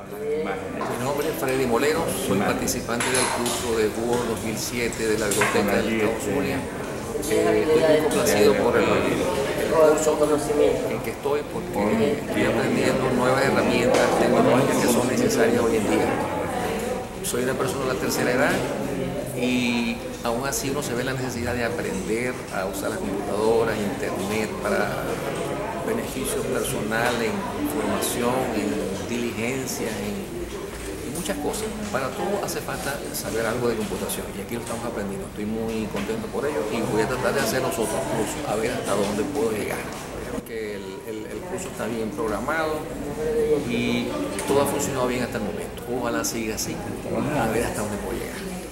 Mi nombre es Freddy Molero, soy participante del curso de Word 2007 de la Biblioteca del Estados Unidos. Estoy muy complacido por el curso en que estoy porque estoy aprendiendo nuevas herramientas tecnológicas que son necesarias hoy en día. Soy una persona de la tercera edad y aún así uno se ve la necesidad de aprender a usar las computadoras, internet para beneficio personal, en información, en diligencia, en muchas cosas. Para todo hace falta saber algo de computación y aquí lo estamos aprendiendo. Estoy muy contento por ello y voy a tratar de hacer los otros cursos a ver hasta dónde puedo llegar. Porque el curso está bien programado y todo ha funcionado bien hasta el momento. Ojalá siga así, a ver hasta dónde puedo llegar.